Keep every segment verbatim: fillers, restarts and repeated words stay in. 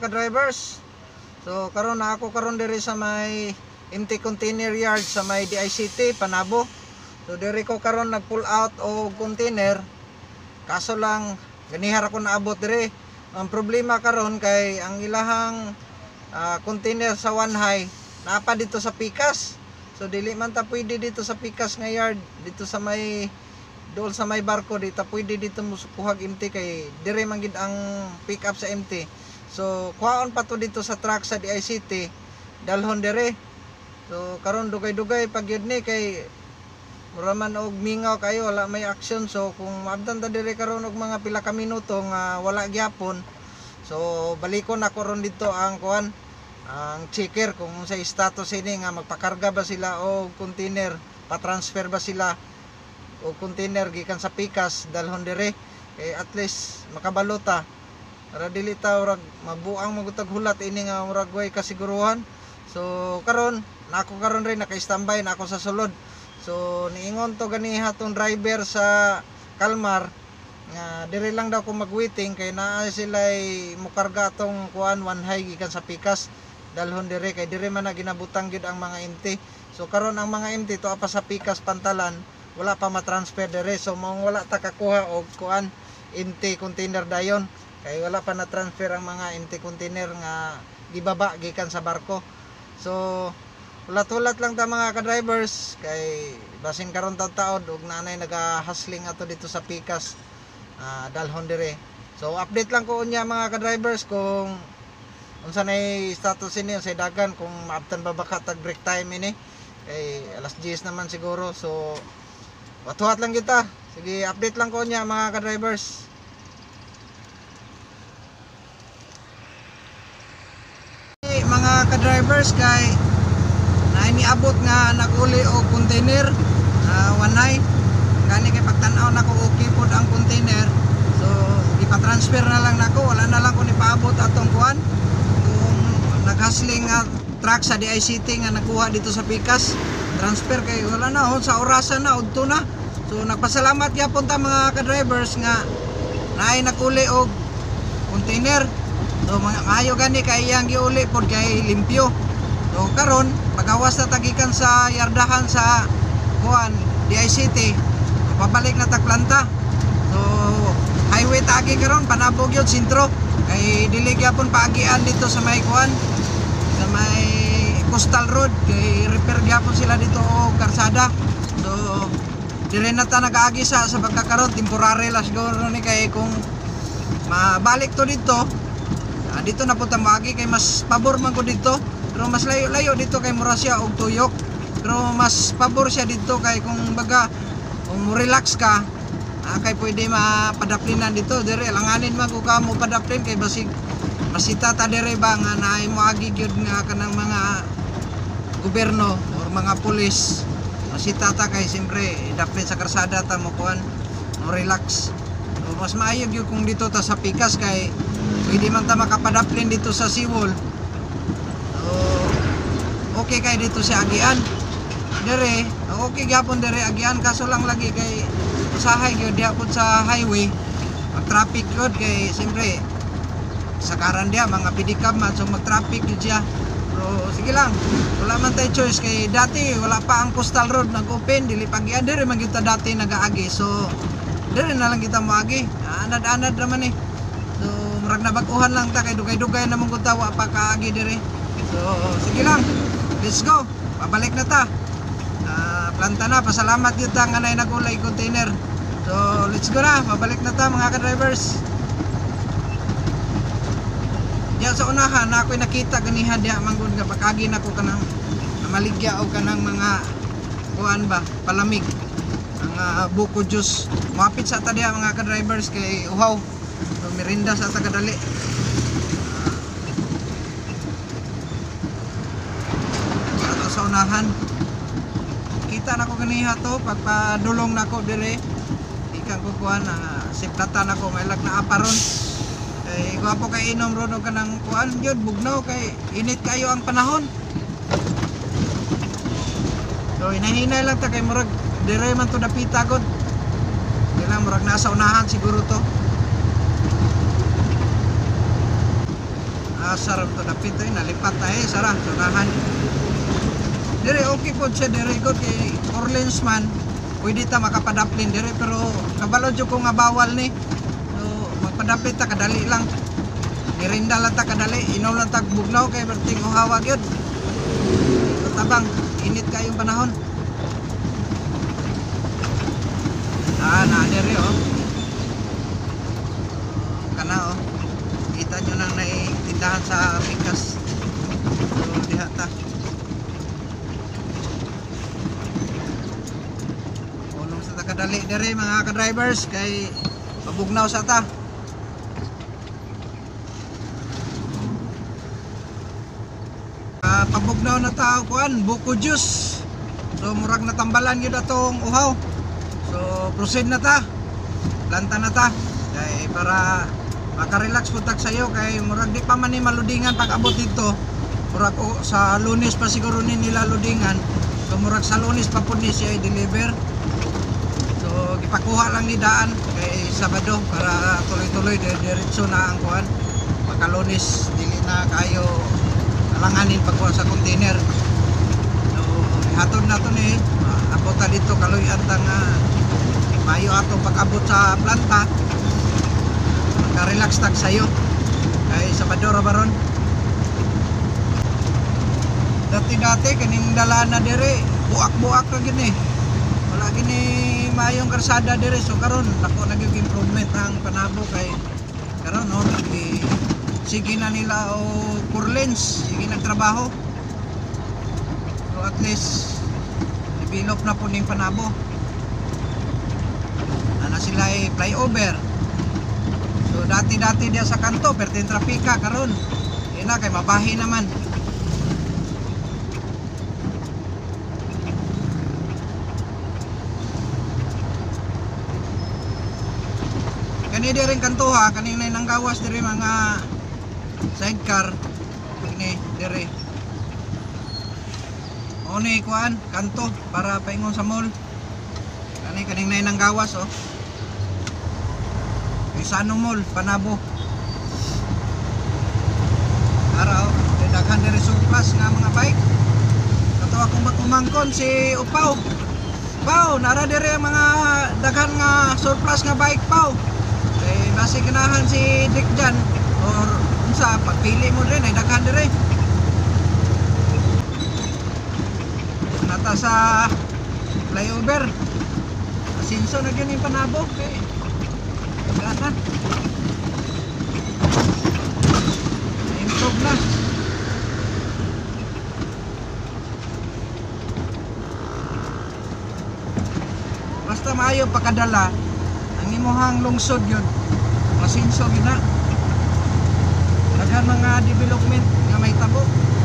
ka-drivers. So karon na ako karon diri sa may empty container yard sa may D I C T Panabo. So diri ko karon nag-pull out og container. Kaso lang ganihar ako naabot diri. Ang problema karon kay ang ilahang uh, container sa one high napa dito sa Pikas. So dili man ta pwede dito sa Pikas nga yard, dito sa may dool sa may barko dito pwede dito mo kuhag empty kay dire man gid ang pick up sa empty. So kuhaon pa to dito sa truck sa D I C T dalhon dire. So karon dugay-dugay pag yun ni kay mura man og mingaw kayo wala may action. So kung maabdan ta dire karon og mga pila ka minuto nga wala gyapon, so balikon ako ron dito ang kuan ang checker kung sa status ini nga magpakarga ba sila o container, pa-transfer ba sila o container gikan sa Pikas dalhon dire kay at least makabalota para dili ta urag mabuang magutag hulat ini nga murag way kasiguruhan. So karon nako karon rin naka-standby na ako sa sulod. So niingon to ganiha tong driver sa Kalmar nga dire lang daw ko mag-waiting kay naa sila'y mukarga tong kuan one high gikan sa Pikas dalhon dire kay dire man na ginabutang gyud ang mga empty. So karon ang mga empty to apa sa Pikas Pantalan wala pa ma-transfer dire. So mao wala ta kakuha og kuan empty container dayon kay wala pa na transfer ang mga empty container nga gibaba gikan sa barko. So ulat-ulat lang ta mga ka-drivers kay basin karon taud-taud og nanay naga-hustling ato dito sa Pikas uh, dalhon dire. So update lang ko unya mga ka-drivers kung unsa nay status ini sa dagan, kung maabtan ba baka tag break time ini kay alas diyes naman siguro. So watuhat lang kita. Sige, update lang ko niya mga ka-drivers. Mga ka-drivers kay na iniabot nga naguli og container uh, one high. Gani kay pagtan-aw nako okay pod ang container. So ipa-transfer na lang nako, wala na lang ko ni paabot atong kuan. Kung naghasling nga truck sa D I C T nga nakuha dito sa Pikas, transfer kay wala na oh, sa orasan na udto na. So nagpasalamat gyapon ta mga ka-drivers nga naay nakuli og container. So mga maayo gani kay iyang giuli pod kay limpyo. So karon pagawas na tagikan sa yardahan sa kuan D I C T, pabalik na tagplanta. So highway tagi karon Panabo gyud sentro kay dili gyapon paagian dito sa may kuan sa may coastal road kay repair gyapon sila dito og karsada. So dire na ta nagaagi sa sa pagkakaroon temporary lang siguro ni kay kung mabalik to dito ah, dito na punta maagi kay mas pabor man ko dito, pero mas layo-layo dito kay mura siya og tuyok, pero mas pabor siya dito kay kung baga kung relax ka ah, kay pwede mapadaplinan dito dire langanin man ko ka mo padaplin kay basig masita ta dire ba nga naay mo agi gyud nga kanang mga gobyerno or mga pulis masita ta kay siyempre daplin sa karsada ta mo kuan mo relax. So, mas maayo gyud kung dito ta sa Pikas kay pwede man ta makapadaplin dito sa seawall. So okay kay dito sa agian dire okay gyapon dire agian, kaso lang lagi kay usahay gyud diha pud sa highway mag traffic gyud kay siyempre sakaran dia mga pedicab man, so mag traffic gyud siya. Pero sige lang, wala man tayo choice kay dati wala pa ang coastal road nag-open, dili pagian dire man kita dati nagaagi. So dire na lang kita moagi, anad-anad naman eh. So murag nabaguhan lang ta kay dugay-dugay namon kun tawa pa kaagi dire. So sige lang, let's go, pabalik na ta. Uh, planta na, pasalamat yun ta nga na nagulay container. So let's go na, pabalik na ta mga ka-drivers. Diyan sa unahan na ako'y nakita ganihan diya manggod nga pagkagi na ko kanang maligya o kanang mga kuan ba palamig ang uh, buko juice mapit sa ta diya mga ka-drivers kay uhaw. So merinda sa ta kadali. Uh, ato sa unahan kita na ko ganiha to pagpadulong na ko dire ikan ko kuan uh, siplatan ako mailag na aparon. Kay gwapo kay inom ron og kanang kuan gyud bugnaw kay init kayo ang panahon. So hinahinay lang ta kay murag dire man to dapita gud. Kailang murag nasa unahan siguro to. Asar to dapit to nalipat tayo sara sarahan. Dire okay po siya dire ko kay four lanes man. Pwede ta makapadaplin dire pero kabalo jud ko nga bawal ni. So magpadaplit ta kadali lang. Nirinda lang ta kadali, inaw lang ta bugnaw kay berting uhawa gyud. Tabang init kayong panahon. Ah, na dire oh. Kana oh. Kita nyo nang naitindahan sa pikas. So diha ta. Unong sa ta kadali dire mga ka-drivers kay pabugnaw sa ta. Uh, pabugnaw na ta kuan buko juice. So murag natambalan gyud atong uhaw. So proceed na ta. Planta na ta. Kay para maka-relax po tag sayo kay murag di pa man ni maludingan pag abot dito. Murag oh, sa Lunes pa siguro ni nila ludingan. So murag sa Lunes pa pud ni siya i-deliver. So gipakuha lang ni daan kay Sabado para tuloy-tuloy diretso na ang kuan. Pagka Lunes dili na kayo alanganin pagkuha sa container. So hatod na to ni uh, abot ta dito kaluy-an ta nga mayo ato pag-abot sa planta. Ka-relax tag sayo kay Sabado ra baron. Dati-dati kaning dala na dire buak-buak ra gid ni. Wala gini mayong karsada dire so karon nako nag improvement ang panabo kay karon no nagi sige na nila o four lanes sige nagtrabaho. So at least develop na po ning panabo. Ana sila ay flyover. So dati-dati dia sa kanto pertin trapika karon. Ina kay mabahi naman. Kani di rin kanto ha, kaning nay nanggawas diri mga sidecar. Kini diri. Oni kuan kanto para paingon sa mall. Kani kaning nay nanggawas oh. Isano Mall, Panabo. Araw, daghan diri surplus nga mga bike. Kato akong magkumangkon si Upaw. Pau, nara diri mga daghan nga surplus nga bike Pau. Eh basi ganahan si Dick Jan or unsa pagpili mo rin ay daghan diri. Nata sa flyover. Asinso na gyud yung Panabo kay gana improve na. Basta maayo pakadala ang imuhang lungsod yun masinso yun na daghan mga development nga may tabo.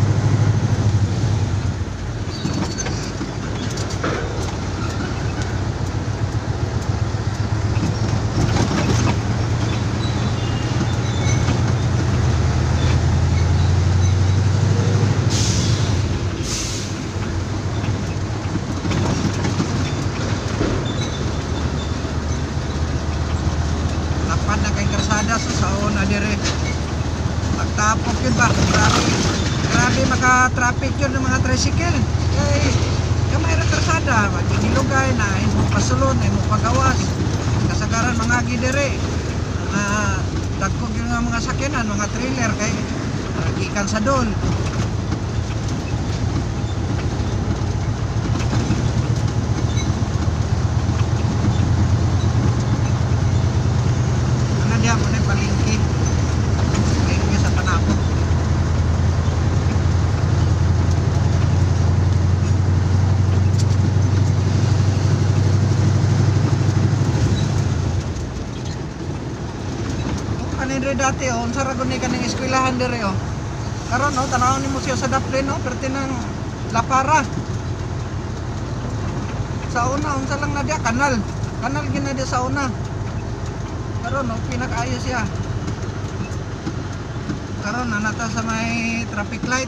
Sa saon na dire pagtapok yun ba grabe grabe maka-traffic yun ng mga tricycle kay kamay ra karsada magigilugay na imo pasulon imo pagawas kasagaran mga gidere mga dagkog yung mga sakyanan mga trailer kay uh, gikan sa dol. Palingki palingki sa Panabo. Oh, kanin rin dati oh, unsa ra gud ni kaning eskwelahan dire oh. Karon oh, tanaw nimo siya sa Daplin oh, perti ng La Para. Sa una unsa lang na dia kanal. Kanal gina dia sa una. Karon no pinakaayos siya. Karon na nata sa may traffic light.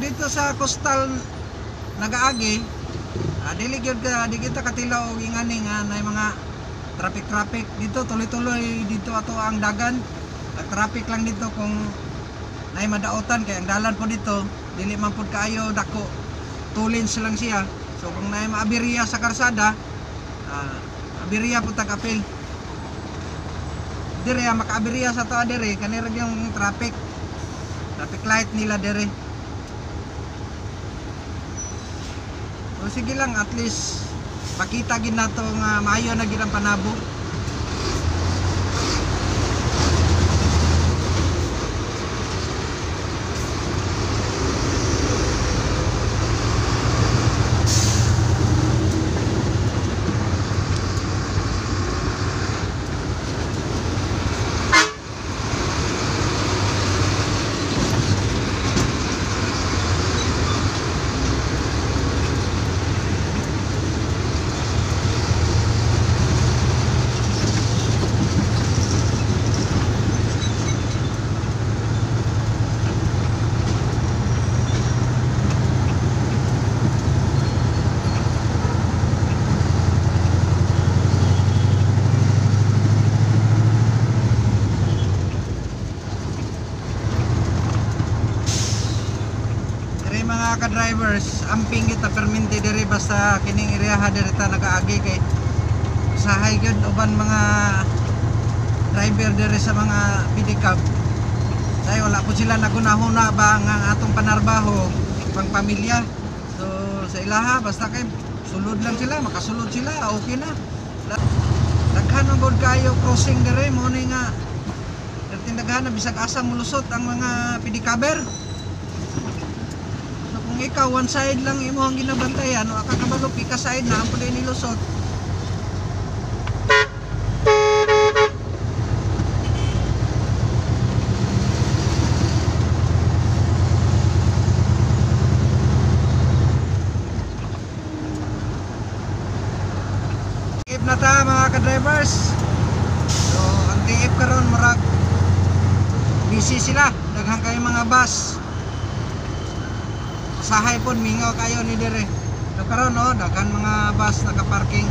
dito sa coastal nagaagi, ah, dili gyud ka di kita katilaw og ingani nga na mga traffic traffic dito tuloy-tuloy dito ato ang dagan. Nag traffic lang dito kung nay madaotan kay ang dalan po dito dili man pud kaayo dako. Two lanes lang siya. So kung nay maabiriya sa karsada, ah, abiriya pud tag apil. Dire makaabiriya sa to dire kanira yung traffic. Traffic light nila dire. O sige lang, at least makita gid nato nga maayo na gid ang panabo. Mga ka-drivers, amping kita perminti diri basta kining area diri ta nagaagi kay usahay gyud uban mga driver diri sa mga pedicab. Tay wala po sila nagunahuna ba nga atong panarbaho pang pamilya. So sa ilaha basta kay sulod lang sila, makasulod sila, okay na. Daghan ang god kayo crossing diri mo ni nga daghan na bisag asa mulusot ang mga pedicaber. Kung ikaw one side lang imo ang ginabantayan o akakabalo pika side na ang pwede nilusot. T F na ta mga ka-drivers. So ang T F karon murag busy sila, daghang kayo mga bus. Sahay po, mingaw kayo ni dire. So karon no, daghan mga bus nakaparking.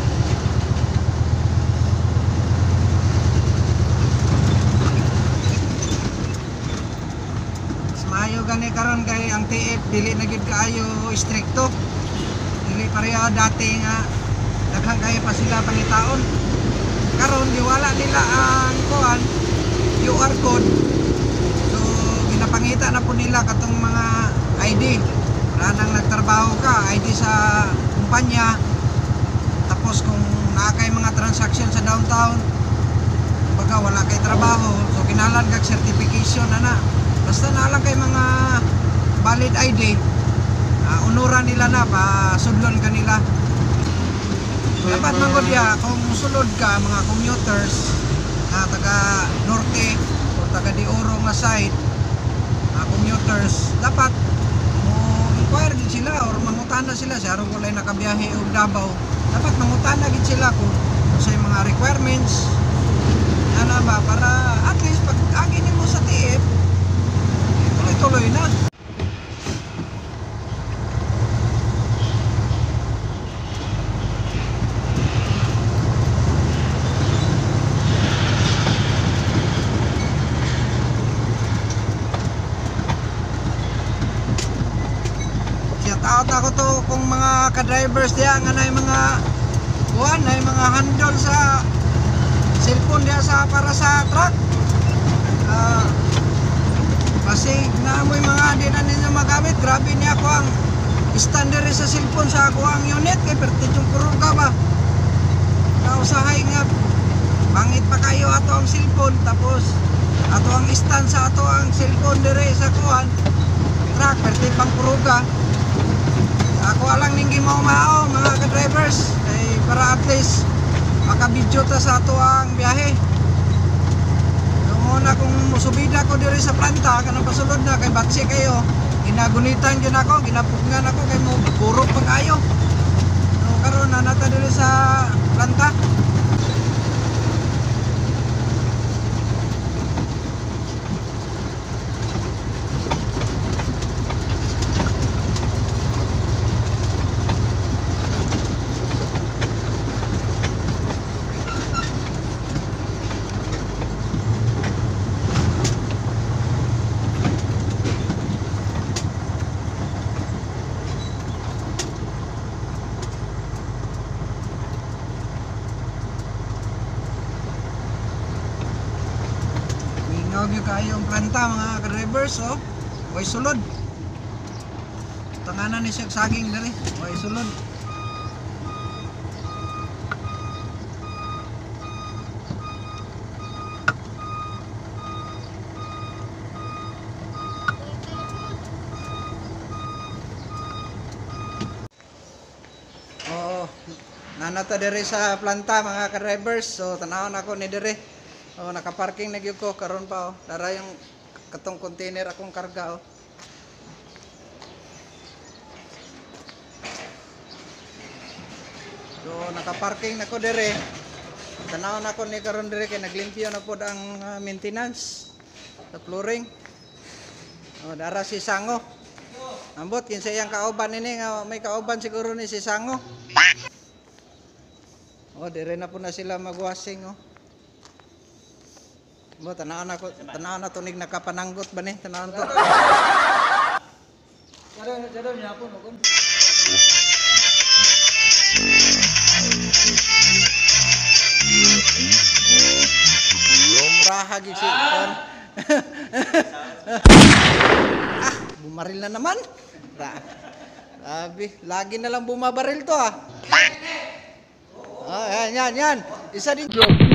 Mas maayo gani karon kay ang T F dili na gid kaayo stricto. Dili pareha dati nga daghan kayo pa sila pangitaon. Karon giwala nila ang kuan Q R code. So ginapangita na po nila katong mga I D para nang nagtrabaho ka, I D sa kumpanya. Tapos kung nakakay mga transaction sa downtown, baga wala kay trabaho, so kinalan kag certification ana. Basta na lang kay mga valid I D, uh, unuran nila na pa sudlon kanila. Dapat man gud ya kung sulod ka mga commuters na taga norte o taga di Oro nga side, mga commuters dapat inquire gid sila or mangutana sila sa aron walay nakabiyahe og Davao. Dapat mangutana gid sila kung sa mga requirements ana ba para at least pag agi nimo sa T F tuloy-tuloy na. Out ako to kung mga ka-drivers diya nga na mga buwan na mga handle sa cellphone diya sa para sa truck. Uh, kasi na mo'y mga di na ninyo magamit. Grabe niya ako ang standard sa cellphone sa ako ang unit kay pertit yung puro ka ba. Nausahay nga bangit pa kayo ato ang cellphone tapos ato ang stand sa ato ang cellphone dire sa kuan truck pertit pang puro ka. Ako alang ninggi mao mao mga ka-drivers kay para at least makabidyo ta sa ato ang biyahe. Yung una kung musubida ko diri sa planta kanang pasulod na kay batsi kayo ginagunitan gyud ako, ginapugngan ako kay mo puro pa kayo. So karon na nata diri sa planta. Grabe kayo ang planta mga ka-drivers, oh. Way sulod. Tanganan ni siya saging dali. Way sulod. Oo. Nanata diri sa planta mga ka-drivers. So tanawon ako ni diri. Oh, naka-parking na gyud ko karon pa oh. Dara yung katong container akong karga oh. So naka-parking na ko diri. Tanawon ako ni karon diri kay naglimpyo na pod ang uh, maintenance sa flooring. Oh, dara si Sango. Ambot kinsa iyang kauban ini nga may kauban siguro ni si Sango. Oh, dire na po na sila magwashing oh. Mo tanaw na ko, tanaw na tunig nakapananggot ba ni? Tanaw to. Jado jado niya po mo kun. Raha gi si kon. Ah, bumaril na naman. Grabe, lagi na lang bumabaril to ah. Ah, yan, yan, yan. Isa din.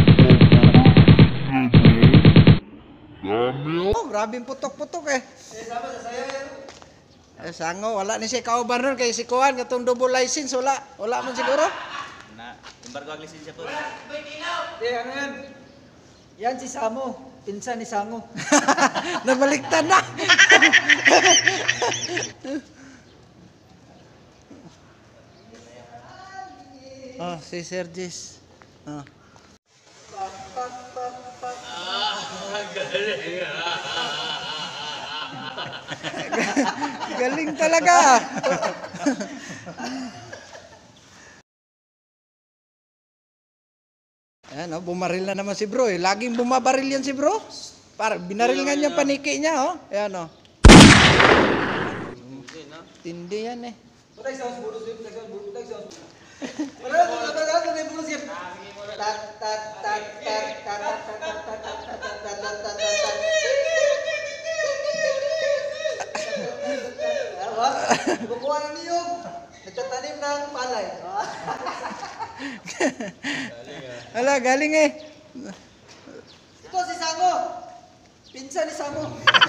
Oh, grabe putok-putok eh. Eh, Sango, wala ni si kauban ron kay si Kuan katong double license wala. Wala man siguro. Na, embargo ang lisensya ko. Eh, ano yan? Yan si Samo. Pinsan ni Sango. Nabaliktad na. Oh, si Sergis. Oh. Galing talaga. Ayan, oh, bumaril na naman si bro eh. Laging bumabaril yan si bro. Para binaril nga niya paniki niya oh. Ayan oh. Tindi yan eh. Patay sa bulos yun. Patay sa bulos. Wala na, nagagano na yung bulos yun. Tat, tat, tat, tat, tat, tat, tat, tat, tat, tat, tat, tat, tat, tat. Bukuha na niyog. Nagtatanim ng palay. Ala, galing eh. Ito si Sango. Pinsan ni Sango.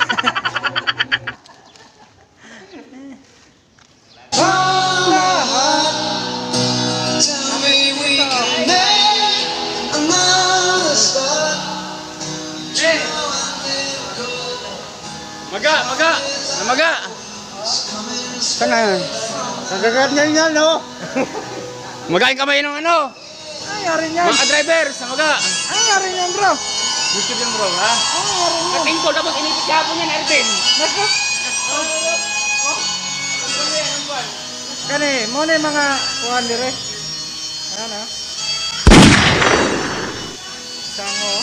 Maga, maga, maga. Sana. Kagagat niya niya, no? Magain kamay ng ano? Ay, yari niyan. Mga driver, sa maga. Ay, yari niyan bro. YouTube yung bro, ha? Ay, yari niyan. Katingkol, dapat inipit kahapon yan, Erden. Nako. Kani, mo na yung mga kuhan dire. Ano? Sango.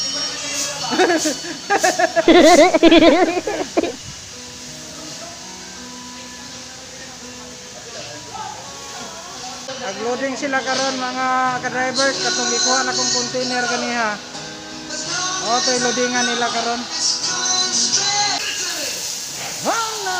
Nag-loading sila karon mga ka-drivers katong gikuha na kong container kaniha. O to'y loadingan nila karon. Hala.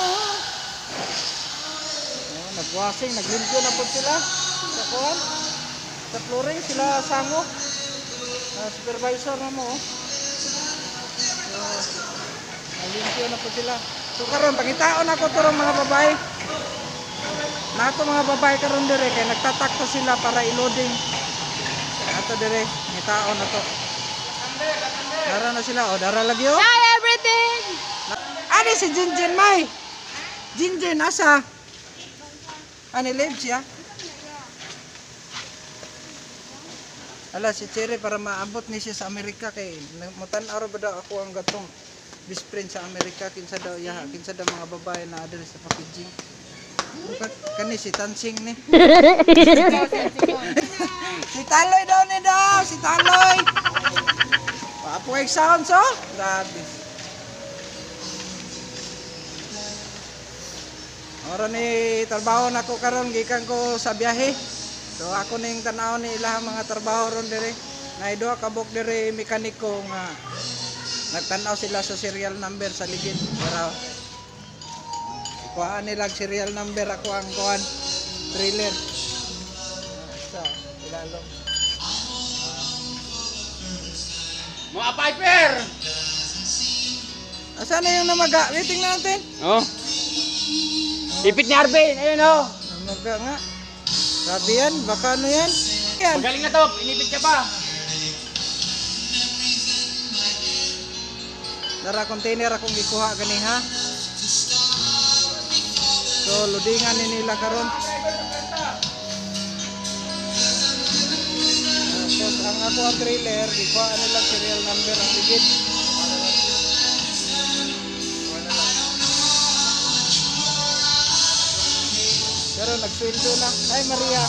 Oh, nagwashing, naglimpyo na po sila sa kuhan. Sa flooring sila Sango. Uh, supervisor na mo. Oh. So, naglimpyo na po sila. So karon pangitaon ako to mga babae. Nato mga babae karon dire kay nagtatakto sila para i-loading. Ato dire, ngitaon na to. Dara na sila, oh, dara lagi oh. Hi everything. Ani si Jinjin Mai. Jinjin asa? Ani live siya? Ala si Cherry para maabot ni siya sa Amerika kay mutan-aw ba daw ako ang gatong best friend sa Amerika kinsa daw ya kinsa daw mga babae na adre sa packaging. Kani si Tansing ni. Si Taloy daw ni daw, si Taloy. Papuig sound so? Grabe. Ora ni trabaho nako karon gikan ko sa biyahe. So ako ning tan-aw ni ilang mga trabaho ron dire. Nay duha ka bok dire mekaniko nga nagtanaw sila sa serial number sa ligid para kuhaan nila serial number ako ang kuhan trailer sa ilalong. Mga Piper! Asan na yung namaga? Waiting natin. Oh. Ipit ni Arvin, ayun oh. Namaga nga. Sabi yan, baka ano yan? Yan. Magaling na to, inipit ka pa. Dara container akong gikuha gani ha. So loadingan ni nila karon. Tapos ang ako ang trailer, gikuha nila serial number ang ligid. Pero nagsweldo na. Ay Maria.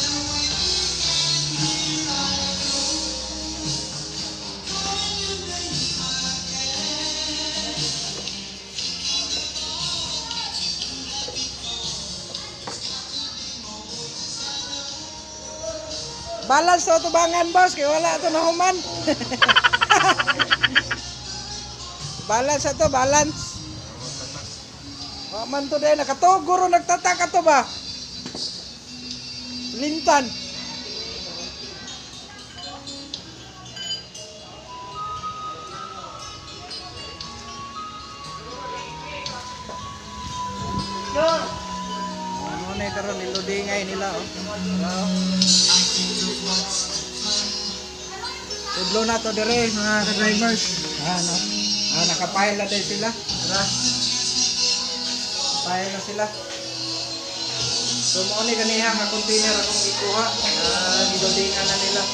Balance to tubangan boss kay wala to nahuman. Balance to balance. Wa man to day nakatuguro nagtataka to ba? Lintan. Ano na karon niludingay nila oh. Wow. Tudlo na to dire mga drivers. Ano? Ah, nakapile na din sila. Tara. Pile na sila. So mo ni ganiha nga container akong ikuha. Ah, gidodingan na nila.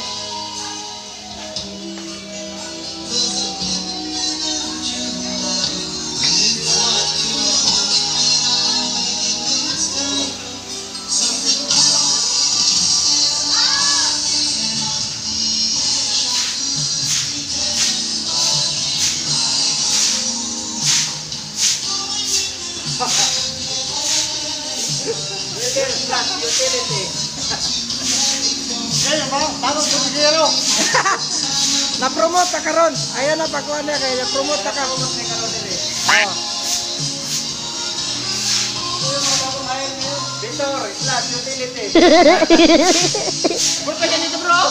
Utility. Kaya ba? Bago sa bigero. Na-promote ta karon. Ayan na pagkuhan niya kaya na-promote ta ka. Promote ni karon dire. Oh. Yung mga bagong hire niyo. Victor, slash utility. Bro, kaya dito bro.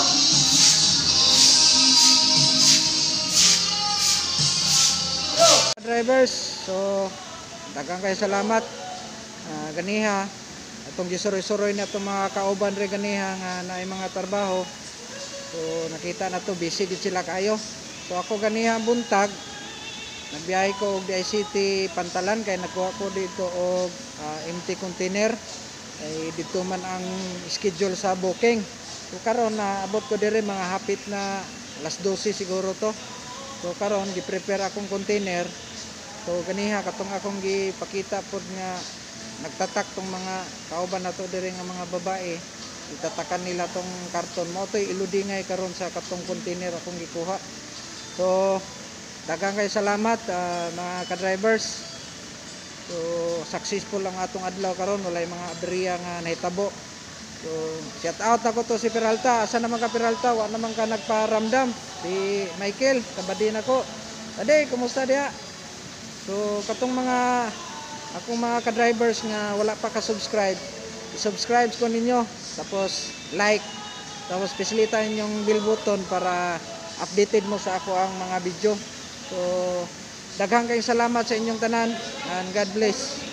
Drivers, so daghang kayo salamat. Ah, ganiha atong gisuroy-suroy na itong mga kauban rin ganiha nga na mga trabaho. So nakita na to busy gid sila kayo. So ako ganiha buntag nagbiyahe ko og D I City Pantalan kay nagkuha ko dito og ah, empty container ay dito man ang schedule sa booking. So karon na abot ko dire mga hapit na alas dose siguro to. So karon gi-prepare akong container. So ganiha katong akong gipakita pod nga nagtatak tong mga kauban nato diri nga mga babae, itatakan nila tong karton mo toy iludingay karon sa katong container akong gikuha. So daghang kay salamat uh, mga ka-drivers. So successful lang atong adlaw karon, walay mga aberya nga nahitabo. So shout out ako to si Peralta. Asa naman ka Peralta? Wa naman ka nagparamdam. Si Michael, kabadin ako. Ade, kumusta diha? So katong mga akong mga ka-drivers nga wala pa ka-subscribe, subscribe ko ninyo, tapos like, tapos pisilita yung bell button para updated mo sa ako ang mga video. So daghang kayong salamat sa inyong tanan and God bless.